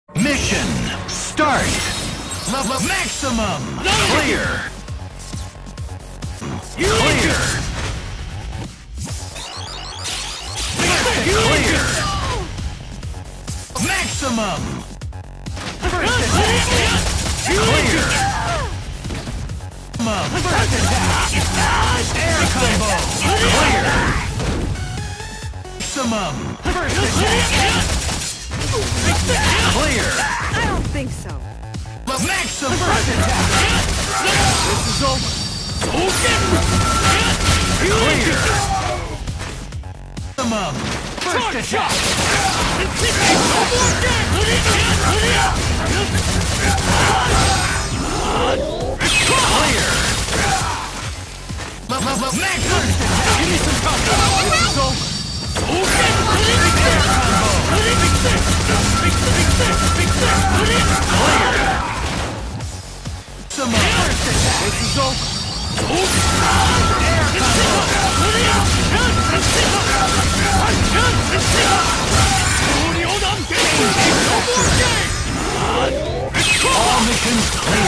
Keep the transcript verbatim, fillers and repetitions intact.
Mission start. Level maximum. Clear. Clear. Clear. Maximum. First attack. Clear. Maximum. First attack. Air combo. Clear. Maximum. First attack. Clear. I don't think so. Maximum. First attack. This is over. Clear. Maximum. First attack. Clear. Maximum. First attack. Give me some cover. This is over. Air combo. Clear. Maximum. First attack. This is over. Air combo. All missions clear.